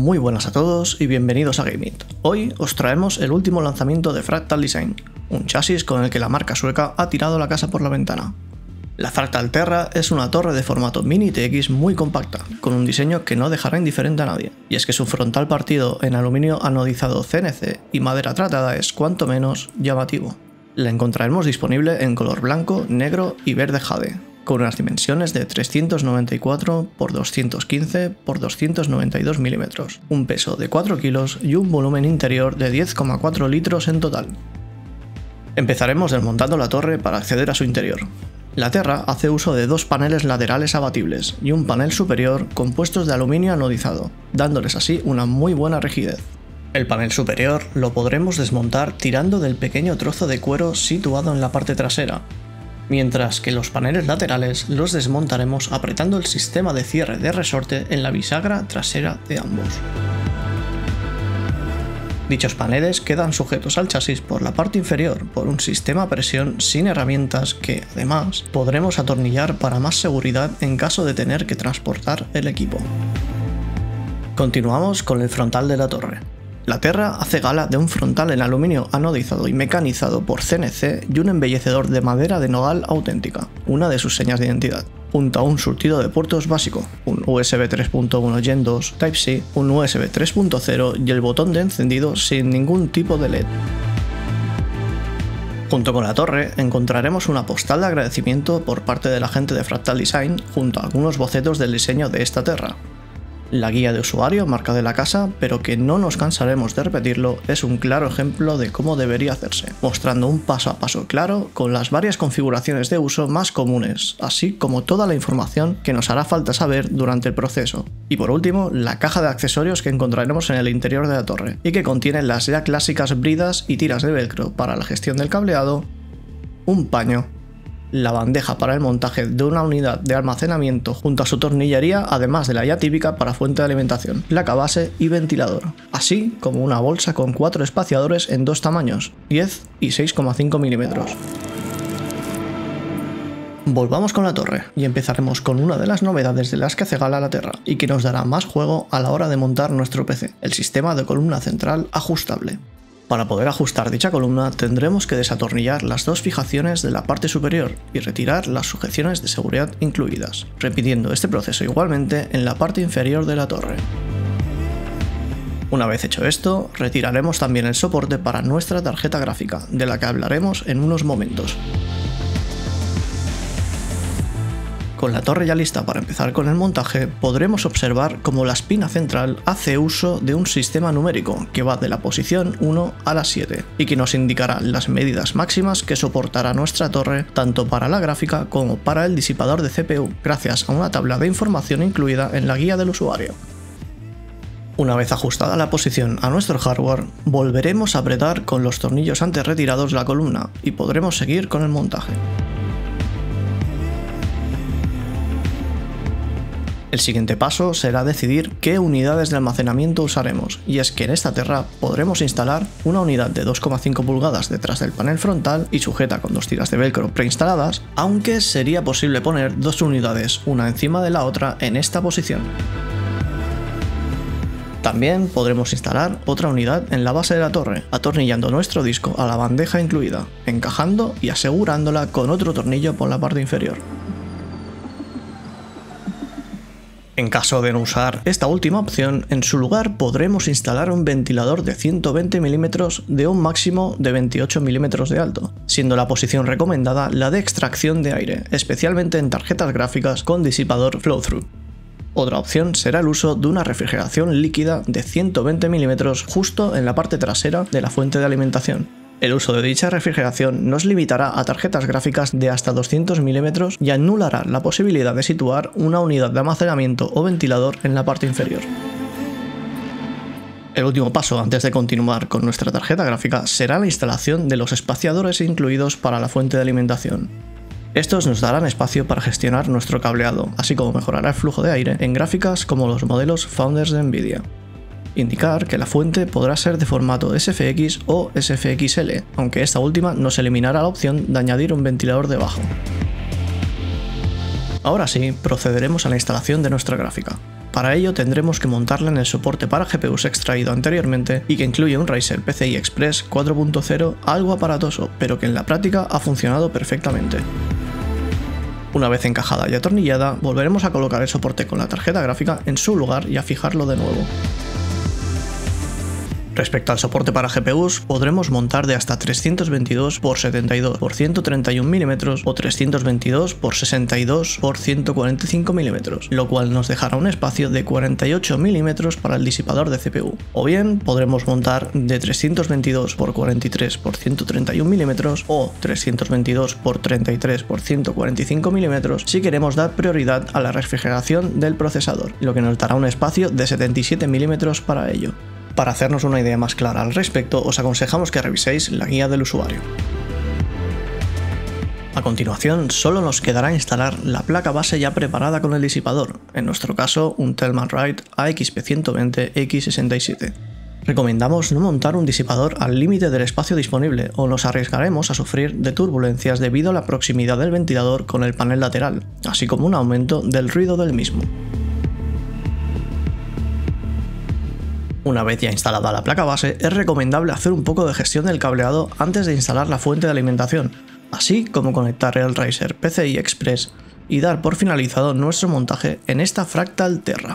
Muy buenas a todos y bienvenidos a Gameit. Hoy os traemos el último lanzamiento de Fractal Design, un chasis con el que la marca sueca ha tirado la casa por la ventana. La Fractal Terra es una torre de formato mini TX muy compacta, con un diseño que no dejará indiferente a nadie, y es que su frontal partido en aluminio anodizado CNC y madera tratada es cuanto menos llamativo. La encontraremos disponible en color blanco, negro y verde jade, con unas dimensiones de 394 x 215 x 292 mm, un peso de 4 kilos y un volumen interior de 10,4 litros en total. Empezaremos desmontando la torre para acceder a su interior. La Terra hace uso de dos paneles laterales abatibles y un panel superior compuestos de aluminio anodizado, dándoles así una muy buena rigidez. El panel superior lo podremos desmontar tirando del pequeño trozo de cuero situado en la parte trasera, mientras que los paneles laterales los desmontaremos apretando el sistema de cierre de resorte en la bisagra trasera de ambos. Dichos paneles quedan sujetos al chasis por la parte inferior por un sistema a presión sin herramientas que, además, podremos atornillar para más seguridad en caso de tener que transportar el equipo. Continuamos con el frontal de la torre. La Terra hace gala de un frontal en aluminio anodizado y mecanizado por CNC y un embellecedor de madera de nogal auténtica, una de sus señas de identidad, junto a un surtido de puertos básico, un USB 3.1 Gen 2 Type-C, un USB 3.0 y el botón de encendido sin ningún tipo de LED. Junto con la torre encontraremos una postal de agradecimiento por parte de la gente de Fractal Design junto a algunos bocetos del diseño de esta Terra. La guía de usuario marca de la casa, pero que no nos cansaremos de repetirlo, es un claro ejemplo de cómo debería hacerse, mostrando un paso a paso claro con las varias configuraciones de uso más comunes, así como toda la información que nos hará falta saber durante el proceso. Y por último, la caja de accesorios que encontraremos en el interior de la torre, y que contiene las ya clásicas bridas y tiras de velcro para la gestión del cableado, un paño, la bandeja para el montaje de una unidad de almacenamiento junto a su tornillería, además de la ya típica para fuente de alimentación, placa base y ventilador, así como una bolsa con 4 espaciadores en dos tamaños, 10 y 6,5 mm. Volvamos con la torre y empezaremos con una de las novedades de las que hace gala la Terra y que nos dará más juego a la hora de montar nuestro PC, el sistema de columna central ajustable. Para poder ajustar dicha columna tendremos que desatornillar las dos fijaciones de la parte superior y retirar las sujeciones de seguridad incluidas, repitiendo este proceso igualmente en la parte inferior de la torre. Una vez hecho esto, retiraremos también el soporte para nuestra tarjeta gráfica, de la que hablaremos en unos momentos. Con la torre ya lista para empezar con el montaje, podremos observar cómo la espina central hace uso de un sistema numérico que va de la posición 1 a la 7 y que nos indicará las medidas máximas que soportará nuestra torre tanto para la gráfica como para el disipador de CPU, gracias a una tabla de información incluida en la guía del usuario. Una vez ajustada la posición a nuestro hardware, volveremos a apretar con los tornillos antes retirados la columna y podremos seguir con el montaje. El siguiente paso será decidir qué unidades de almacenamiento usaremos, y es que en esta Terra podremos instalar una unidad de 2,5 pulgadas detrás del panel frontal y sujeta con dos tiras de velcro preinstaladas, aunque sería posible poner dos unidades una encima de la otra en esta posición. También podremos instalar otra unidad en la base de la torre, atornillando nuestro disco a la bandeja incluida, encajando y asegurándola con otro tornillo por la parte inferior. En caso de no usar esta última opción, en su lugar podremos instalar un ventilador de 120 mm de un máximo de 28 mm de alto, siendo la posición recomendada la de extracción de aire, especialmente en tarjetas gráficas con disipador flow-through. Otra opción será el uso de una refrigeración líquida de 120 mm justo en la parte trasera de la fuente de alimentación. El uso de dicha refrigeración nos limitará a tarjetas gráficas de hasta 200 mm y anulará la posibilidad de situar una unidad de almacenamiento o ventilador en la parte inferior. El último paso antes de continuar con nuestra tarjeta gráfica será la instalación de los espaciadores incluidos para la fuente de alimentación. Estos nos darán espacio para gestionar nuestro cableado, así como mejorará el flujo de aire en gráficas como los modelos Founders de Nvidia. Indicar que la fuente podrá ser de formato SFX o SFXL, aunque esta última nos eliminará la opción de añadir un ventilador debajo. Ahora sí, procederemos a la instalación de nuestra gráfica. Para ello tendremos que montarla en el soporte para GPUs extraído anteriormente y que incluye un Razer PCI Express 4.0 algo aparatoso, pero que en la práctica ha funcionado perfectamente. Una vez encajada y atornillada, volveremos a colocar el soporte con la tarjeta gráfica en su lugar y a fijarlo de nuevo. Respecto al soporte para GPUs, podremos montar de hasta 322x72 x 131 mm o 322x62 x 145 mm, lo cual nos dejará un espacio de 48 mm para el disipador de CPU. O bien podremos montar de 322x43 x 131 mm o 322x33 x 145 mm si queremos dar prioridad a la refrigeración del procesador, lo que nos dará un espacio de 77 mm para ello. Para hacernos una idea más clara al respecto, os aconsejamos que reviséis la guía del usuario. A continuación, solo nos quedará instalar la placa base ya preparada con el disipador, en nuestro caso un Telluride AXP120X67. Recomendamos no montar un disipador al límite del espacio disponible o nos arriesgaremos a sufrir de turbulencias debido a la proximidad del ventilador con el panel lateral, así como un aumento del ruido del mismo. Una vez ya instalada la placa base, es recomendable hacer un poco de gestión del cableado antes de instalar la fuente de alimentación, así como conectar el Razer PCI Express y dar por finalizado nuestro montaje en esta Fractal Terra.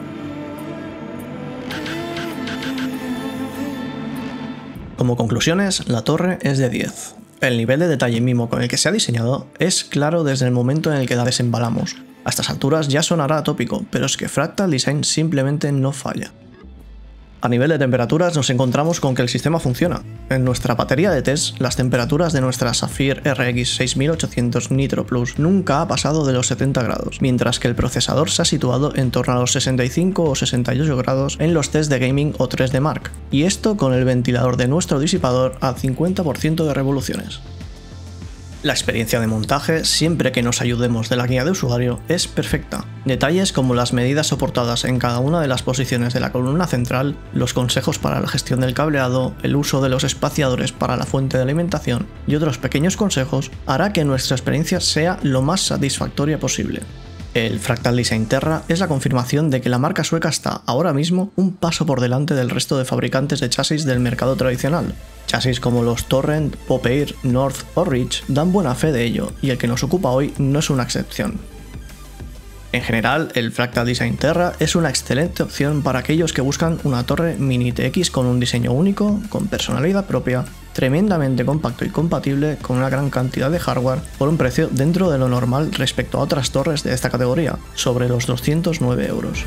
Como conclusiones, la torre es de 10. El nivel de detalle mimo con el que se ha diseñado es claro desde el momento en el que la desembalamos. A estas alturas ya sonará atópico, pero es que Fractal Design simplemente no falla. A nivel de temperaturas nos encontramos con que el sistema funciona. En nuestra batería de test, las temperaturas de nuestra Sapphire RX 6800 Nitro Plus nunca ha pasado de los 70 grados, mientras que el procesador se ha situado en torno a los 65 o 68 grados en los test de gaming o 3D Mark, y esto con el ventilador de nuestro disipador al 50% de revoluciones. La experiencia de montaje, siempre que nos ayudemos de la guía de usuario, es perfecta. Detalles como las medidas soportadas en cada una de las posiciones de la columna central, los consejos para la gestión del cableado, el uso de los espaciadores para la fuente de alimentación y otros pequeños consejos hará que nuestra experiencia sea lo más satisfactoria posible. El Fractal Design Terra es la confirmación de que la marca sueca está ahora mismo un paso por delante del resto de fabricantes de chasis del mercado tradicional. Chasis como los Torrent, Popair, North o Reach dan buena fe de ello, y el que nos ocupa hoy no es una excepción. En general, el Fractal Design Terra es una excelente opción para aquellos que buscan una torre mini TX con un diseño único, con personalidad propia, tremendamente compacto y compatible con una gran cantidad de hardware por un precio dentro de lo normal respecto a otras torres de esta categoría, sobre los 209 euros.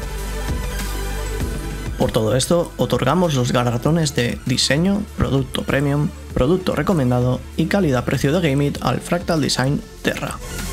Por todo esto, otorgamos los galardones de diseño, producto premium, producto recomendado y calidad-precio de Gameit al Fractal Design Terra.